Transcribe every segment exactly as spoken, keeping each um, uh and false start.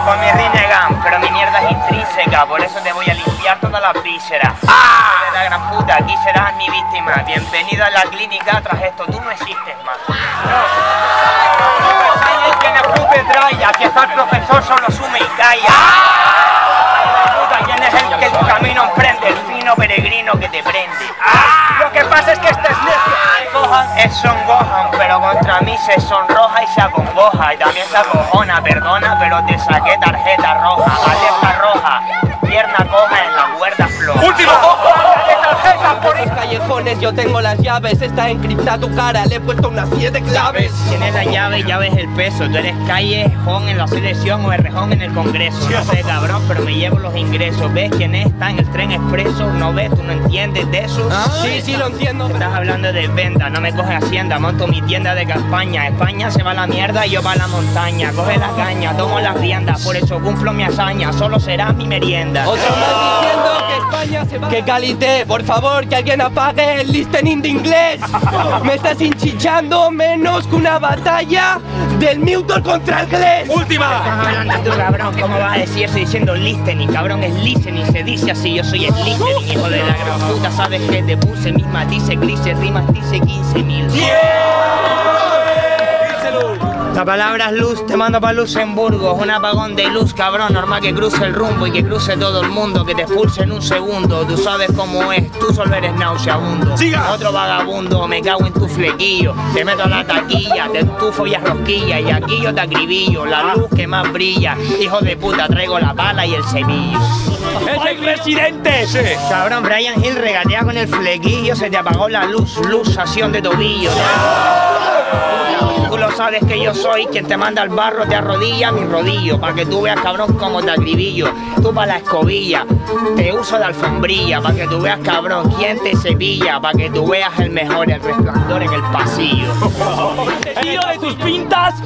Con mi Rinnegan, pero mi mierda es intrínseca, por eso te voy a limpiar todas las vísceras. ¡Ah! De la gran puta, aquí serás mi víctima. Bienvenido a la clínica, tras esto tú no existes más. No. Quien escupe traya, si está el profesor solo sume y calla. ¿Quién es el que el camino emprende? El fino peregrino que te prende. ¡Ah! Lo que pasa es que este es necio. Gohan es Son Gohan, pero contra mí se sonroja y se acongoja. Y también se acojona, perdona, pero te saqué tarjeta roja. Alerta roja, pierna coja en la cuerda floja. ¡Último! Por los callejones yo tengo las llaves, está encriptada tu cara, le he puesto unas siete claves. Tienes la llave, llave es el peso. Tú eres callejón en la selección o errejón en el congreso. No sé, cabrón, pero me llevo los ingresos. ¿Ves quién está en el tren expreso? ¿No ves? ¿Tú no entiendes de eso? ¿Ah? Sí, sí lo entiendo. Estás hablando de venta, no me coges hacienda. Monto mi tienda de campaña. España se va a la mierda y yo va a la montaña. Coge la caña, tomo las riendas. Por eso cumplo mi hazaña, solo será mi merienda. Otro más diciendo que España se va. ¡Qué calité! Por favor, que alguien apague el listening de inglés. Me estás hinchichando menos que una batalla del Mewtwo contra el Glés. ¡Última! Estás hablando tú, cabrón, ¿cómo vas a decir? Estoy diciendo listening, cabrón, es listening, se dice así, yo soy el listening, hijo de la gran puta, sabes que te puse mis matices, grises, rimas, dice quince mil. La palabra es luz, te mando para Luxemburgo, es un apagón de luz, cabrón, normal que cruce el rumbo y que cruce todo el mundo, que te expulse en un segundo, tú sabes cómo es, tú solo eres nauseabundo. ¡Siga! Otro vagabundo, me cago en tu flequillo, te meto a la taquilla, te entufo y a rosquilla, y aquí yo te acribillo, la luz que más brilla, hijo de puta, traigo la pala y el cepillo. ¡Es el presidente! Sí. Cabrón, Brian Hill regatea con el flequillo, se te apagó la luz, luxación de tobillo. Tú lo sabes que yo soy quien te manda al barro, te arrodilla mi rodillo, para que tú veas, cabrón, cómo te acribillo. Tú para la escobilla, te uso de alfombrilla, para que tú veas, cabrón, quién te cepilla, para que tú veas el mejor, el resplandor en el pasillo. ¡Te tiro de tus pintas!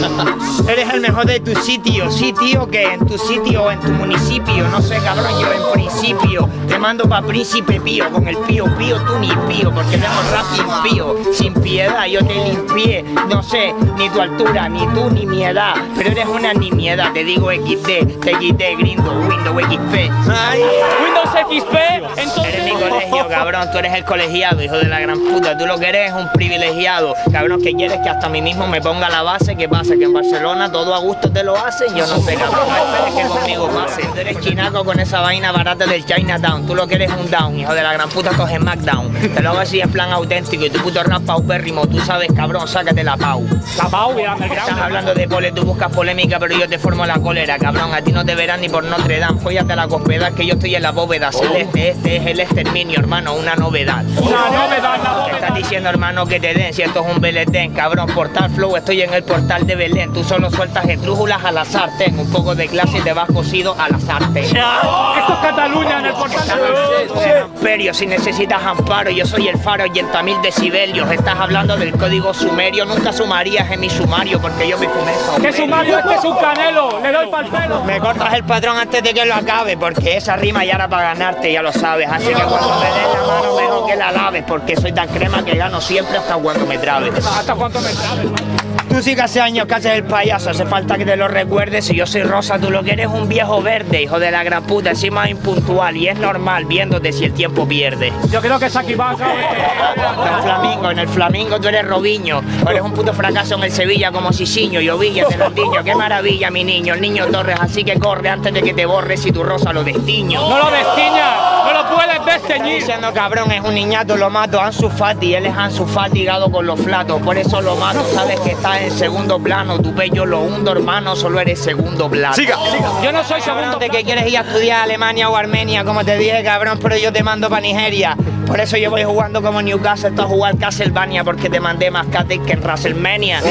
Eres el mejor de tu sitio, sitio que en tu sitio o en tu municipio, no sé, cabrón, yo en principio te mando pa' Príncipe Pío, con el pío pío tú ni pío, porque tengo rap impío, sin piedad yo te limpié, no sé, ni tu altura, ni tú, ni mi edad, pero eres una nimiedad, te digo equis de, te quité grindo, Windows equis pe. Ay. Windows equis pe, entonces... Eres mi colegio, cabrón, tú eres el colegiado, hijo de la gran puta, tú lo que eres es un privilegiado, cabrón, que quieres que hasta mí mismo me ponga la base, ¿qué pasa? Que en Barcelona todo a gusto te lo hacen, yo no sé, cabrón, no esperes que conmigo pase, tú eres chinaco con esa vaina barata del Chinatown, tú lo que eres un down, hijo de la gran puta, coge SmackDown, te lo hago así en plan auténtico y tu puto rap paupérrimo, tú sabes, cabrón, sácate la pau. La pau, mira, me Estás hablando de pole, tú buscas polémica, pero yo te formo la cólera, cabrón, a ti no te verán ni por Notre Dame, fóllate la cospedad que yo estoy en la bóveda celeste, este es el exterminio, hermano, una novedad. Una novedad, la Te novedad. estás diciendo, hermano, que te den, si esto es un beletén, cabrón, portal flow, estoy en el portal de Belén, tú solo sueltas estrújulas al azar, ten un poco de clase y te vas cocido al azarte. Esto es Cataluña en el portal de Imperio, si necesitas amparo, yo soy el faro, ochenta mil decibelios, estás hablando del código sumerio, nunca sumarías en mi sumario porque yo me fumé eso. ¿Qué sumario? Este es un canelo, le doy pa'l pelo. Me cortas el patrón antes de que lo acabe, porque esa rima ya era para ganarte, ya lo sabes. Así que cuando me des la mano, mejor que la laves, porque soy tan crema que gano siempre hasta cuando me trabes. ¿Hasta cuánto me traes? Tú sí que hace años que haces el payaso, hace falta que te lo recuerdes. Si yo soy rosa, tú lo que eres un viejo verde, hijo de la gran puta, encima impuntual. Y es normal viéndote si el tiempo pierde. Yo creo que es aquí va, ¿sabes? En el Flamingo, en el Flamingo tú eres Robinho. Eres un puto fracaso en el Sevilla como Sisiño y Ovilla, te lo digo. Qué maravilla, mi niño, el niño Torres. Así que corre antes de que te borres y tu rosa lo destiño. No lo destiñas, no lo puedes Estás desteñir. diciendo, cabrón, es un niñato, lo mato. Ansu Fati, él es Ansu Fati, gado con los flatos. Por eso lo mato, sabes que estás en segundo plano. Tu pello lo hundo, hermano, solo eres segundo plano. Siga, siga. Yo no soy segundo. De que quieres ir a estudiar a Alemania o Armenia, como te dije, cabrón, pero yo te mando para Nigeria. Por eso yo voy jugando como Newcastle, tú a jugar Castlevania, porque te mandé más Kate que en WrestleMania.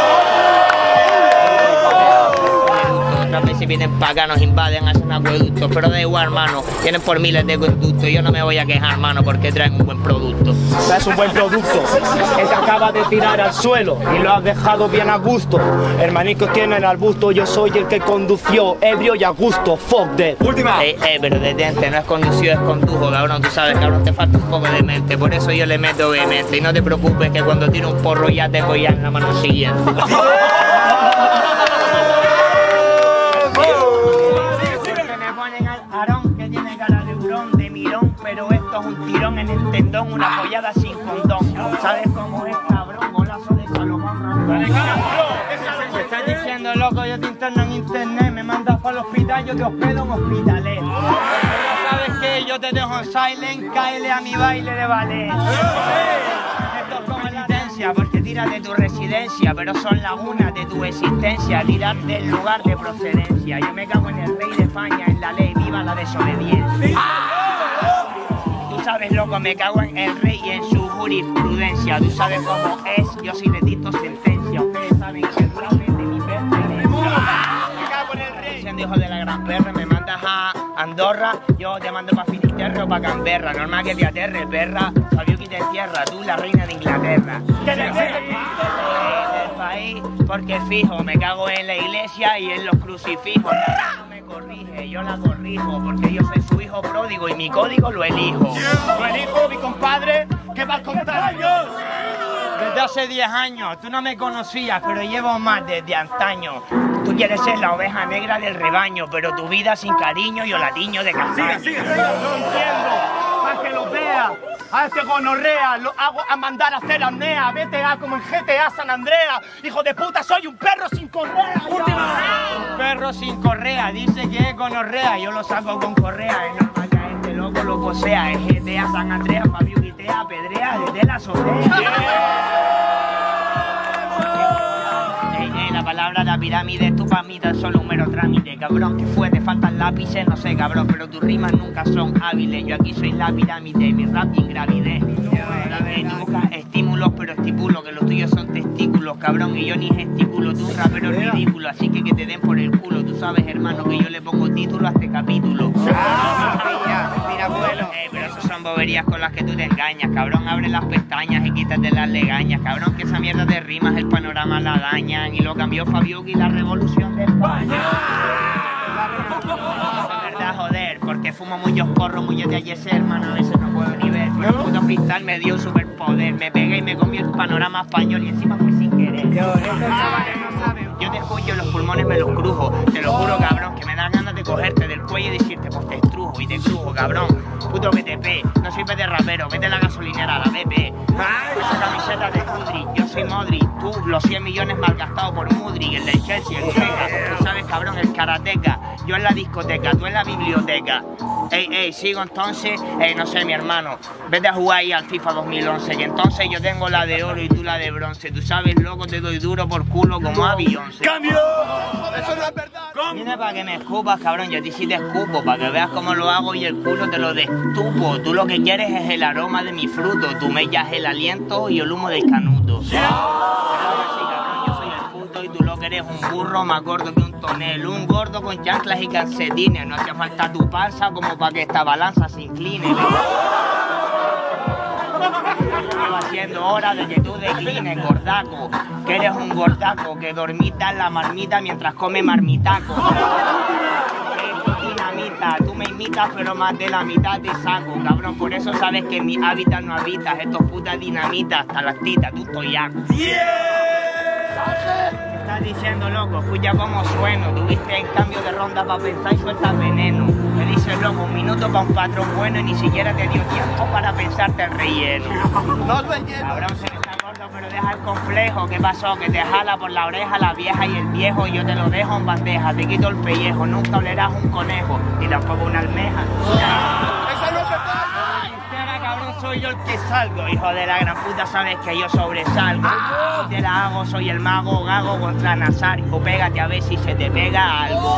Otras veces vienen para acá, nos invaden, hacen acueductos, pero da igual, hermano, tienen por miles de conductos. Yo no me voy a quejar, hermano, porque traen un buen producto. Es un buen producto que te acaba de tirar al suelo y lo has dejado bien a gusto. Hermanicos tienen al busto, yo soy el que condució, ebrio y a gusto. Fuck that. Última. Eh, eh, pero detente, no es conducido, es condujo, cabrón, tú sabes, cabrón, te falta un poco de mente, por eso yo le meto vehemente. Y no te preocupes que cuando tiro un porro ya tengo ya en la mano siguiente. un tendón, una follada sin condón. ¿Sabes cómo es, cabrón? Golazo de Salomón. Me estás diciendo, loco, yo te interno en internet, me mandas para el hospital, yo te hospedo en hospitales. ¿Sabes qué? Yo te dejo en silent, cáele a mi baile de ballet. Esto es como penitencia, porque tiras de tu residencia, pero son lagunas de tu existencia, tirar del lugar de procedencia. Yo me cago en el rey de España, en la ley, viva la desobediencia. Tú sabes, loco, me cago en el rey y en su jurisprudencia. Tú sabes cómo es, yo soy de dicto sentencia. Ustedes saben que el rap es de mi pertenencia. Me cago en el rey. Siendo hijo de la gran perra, me mandas a Andorra, yo te mando para Finisterre o para Canberra. Normal que te aterre, perra. Fabiuki te encierra, tú la reina de Inglaterra. ¿Qué te del país? Porque fijo, me cago en la iglesia y en los crucifijos. La verdad no me corrige, yo la corrijo, porque yo soy su hijo pródigo y mi código lo elijo. Lo elijo, mi compadre, ¿qué vas a contar? Desde hace diez años, tú no me conocías, pero llevo más desde antaño. Tú quieres ser la oveja negra del rebaño, pero tu vida sin cariño y olatiño de castaño. Sigue, sigue, sigue. No entiendo. Para que lo vea, a este gonorrea, lo hago a mandar a hacer apnea. Vete a como en G T A San Andrea. Hijo de puta, soy un perro sin correa. Un perro sin correa, dice que es gonorrea. Yo lo saco con correa, es normal que a este loco lo posea. En G T A San Andrea, Fabiuki te apedrea desde la azotea. La palabra la pirámide, tú para mí tan solo un mero trámite. Cabrón, ¿qué fue? Te faltan lápices, no sé, cabrón, pero tus rimas nunca son hábiles. Yo aquí soy la pirámide, mi rap ingravidez. Tú buscas estímulos, pero estipulo que los tuyos son testículos, cabrón, y yo ni gesticulo, tú un rapero ridículo, así que que te den por el culo. Tú sabes, hermano, que yo le pongo título a este capítulo. Mira, abuelo. Eh, pero eso son boberías con las que tú te engañas, cabrón. Abre las pestañas y quítate las legañas, cabrón, que esa mierda de rimas el panorama la dañan. Y lo cambió Fabiuki, la revolución de España. Es verdad, joder, porque fumo muchos porros, muchos de ayer, hermano, a veces no puedo ni ver. Pero el puto fiscal me dio un superpoder, me pegué y me comió el panorama español y encima fue sin querer. Yo, yo te escucho, los pulmones me los crujo, te lo juro, cabrón, que me dan ganas de cogerte del cuello y decirte, pues te estrujo y te crujo, cabrón. Puto B T P, no soy de rapero, vete a la gasolinera, a la B P. Esa camiseta de Mudri, yo soy Modri, tú los cien millones malgastados por Mudri, el del Chelsea, el Vega, tú sabes, cabrón, el karateca, yo en la discoteca, tú en la biblioteca. Ey, ey, sigo entonces, ey, no sé, mi hermano, vete a jugar ahí al FIFA dos mil once, que entonces yo tengo la de oro y tú la de bronce. Tú sabes, loco, te doy duro por culo como a Beyoncé. ¡Cambio! ¡Eso no es verdad! Viene para que me escupas, cabrón, yo a ti sí te escupo, para que veas cómo lo hago y el culo te lo destupo. Tú lo que quieres es el aroma de mi fruto, tú me mellas el aliento y el humo del canuto. Y tú lo que eres un burro más gordo que un tonel, un gordo con chanclas y calcetines. No hace falta tu panza como para que esta balanza se incline. Lleva siendo hora de que tú declines, gordaco, que eres un gordaco que dormita en la marmita mientras come marmitaco. Dinamita, tú me imitas pero más de la mitad te saco, cabrón, por eso sabes que en mi hábitat no habitas. Estos putas dinamitas, hasta las titas, tú toyaco. Estás diciendo, loco, escucha cómo sueno. Tuviste el cambio de ronda para pensar y sueltas veneno. Me dices, loco, un minuto para un patrón bueno y ni siquiera te dio tiempo para pensarte el relleno. No relleno. Cabrón, se me está gordo, pero deja el complejo. ¿Qué pasó? Que te jala por la oreja la vieja y el viejo. Yo te lo dejo en bandeja, te quito el pellejo. Nunca olerás un conejo, ni tampoco una almeja. ¡Esa no es verdad! Cabrón, soy yo el que salgo, hijo de la gran puta, sabes que yo sobresalgo. Te la hago, soy el mago gago contra Nazario. Pégate a ver si se te pega algo.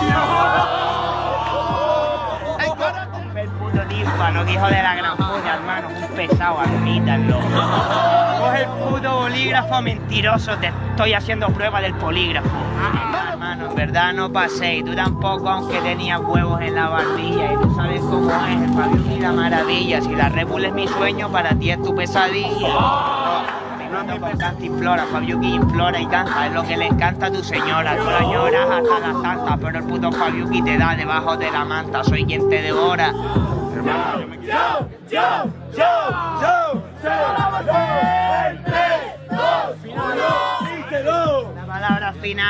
El puto tímpano, que hijo de la gran puta, hermano, un pesado, admítanlo. Coge el puto bolígrafo mentiroso, te estoy haciendo prueba del polígrafo. Hermano, en verdad no pasé, y tú tampoco, aunque tenías huevos en la barbilla. Y tú sabes cómo es, el Fabiuki la maravilla. Si la Red Bull es mi sueño, para ti es tu pesadilla. No, no, canta, implora, Fabiuki implora y canta. Es lo que le encanta a tu señora. Tú la lloras hasta las tantas, pero el puto Fabiuki te da debajo de la manta. Soy quien te devora. Hermano, yo me quiero... ¡Yo! ¡Yo! ¡Yo! ¡Yo! La palabra final.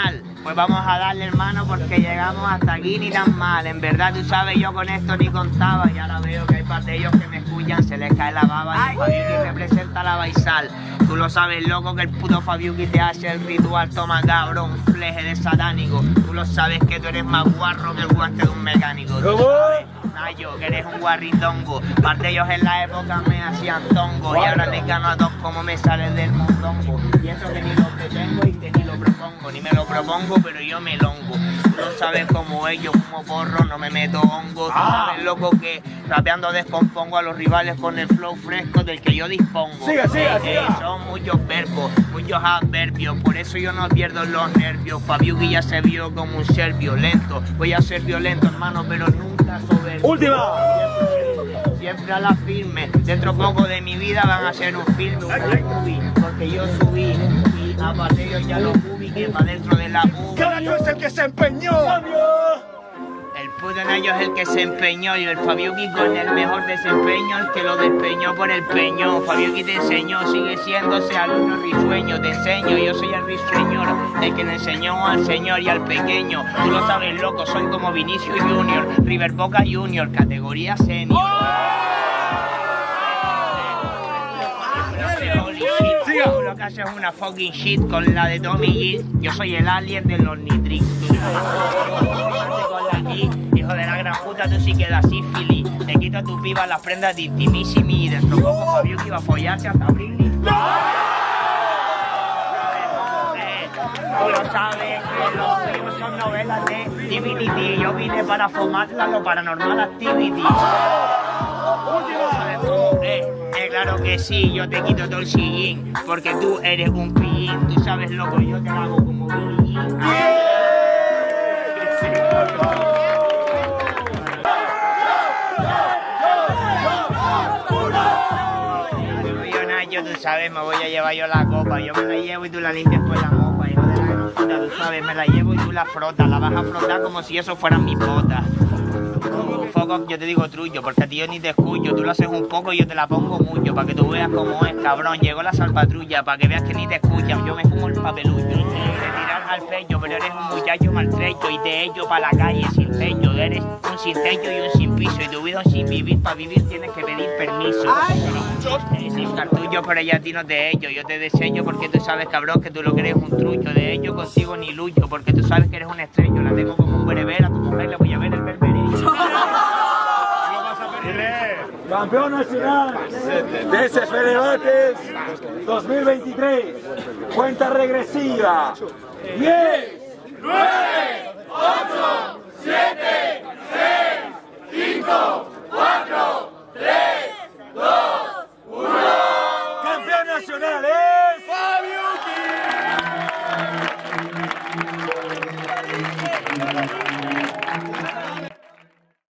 Pues vamos a darle, hermano, porque llegamos hasta aquí ni tan mal. En verdad, tú sabes, yo con esto ni contaba. Y ahora veo que hay par de ellos que me escuchan, se les cae la baba. Y Fabiuki representa la Baisal. Tú lo sabes, loco, que el puto Fabiuki te hace el ritual. Toma, cabrón, fleje de satánico. Tú lo sabes que tú eres más guarro que el guante de un mecánico. ¿Tú sabes? Nayo, que eres un guarritongo. Par de ellos en la época me hacían tongo. Y ahora les gano a dos como me sale del mondongo. Y eso que ni lo pretengo y que ni lo propongo. Ni me lo propongo, pero yo me longo. Tú lo sabes como ellos, como porro, no me meto hongo. Tú sabes, loco, que rapeando descompongo a los rivales con el flow fresco del que yo dispongo. Siga, siga, Eh, siga. eh, son muchos verbos, muchos adverbios, por eso yo no pierdo los nervios. Fabiuki ya se vio como un ser violento. Voy a ser violento, hermano, pero nunca soberbio. Última. Siempre, siempre a la firme. Dentro poco de mi vida van a hacer un filme, un movie, porque yo subí y aparte yo ya lo publiqué para dentro de la U. Que ahora tú es el que se empeñó. El puto Nayo es el que se empeñó y el Fabiuki con el mejor desempeño, el que lo despeñó por el peño. Fabiuki te enseñó, sigue siendo ese alumno risueño. Te enseño, yo soy el risueñor, el que le enseñó al señor y al pequeño. Tú lo sabes, loco, soy como Vinicius Junior, River Boca Junior, categoría senior. Tú lo que haces es una fucking shit con la de Tommy G. Yo soy el alien de los Nitrix. Hijo de la gran puta, tú sí quedas sífilis. Te quito a tu piba las prendas de intimissimi. Y dentro poco Fabiuki iba a follarse hasta Britney. Tú lo sabes, que los míos son novelas de D V D. Yo vine para fumarla lo Paranormal Activity. ¿Sabes cómo es? Eh, claro que sí, yo te quito todo el sillín, porque tú eres un pillín. Tú sabes, loco, yo te hago como Billy Jean. Yo, Nayo, tú sabes, me voy a llevar yo la copa. Yo me la llevo y tú la limpias con la mopa. Hijo de la gran puta, tú sabes, me la llevo y tú la frotas. La vas a frotar como si eso fueran mis botas. Foco, yo te digo trullo, porque a ti yo ni te escucho. Tú lo haces un poco y yo te la pongo mucho, para que tú veas cómo es, cabrón. Llegó la salpatrulla, para que veas que ni te escuchan. Yo me fumo el papelullo. Te tiras al pecho, pero eres un muchacho maltrecho. Y te echo para la calle sin techo. Eres un sin techo y un sin piso. Y tu vida sin vivir, para vivir tienes que pedir permiso. Eh, sin cartullo, pero ya a ti no te echo. Yo te desecho porque tú sabes, cabrón, que tú lo que eres un trucho. De ello contigo ni lucho, porque tú sabes que eres un estrecho. La tengo como un bereber, a tu mujer le voy a ver el berberillo. Campeón nacional de C F Debates dos mil veintitrés. Cuenta regresiva. diez, nueve, ocho,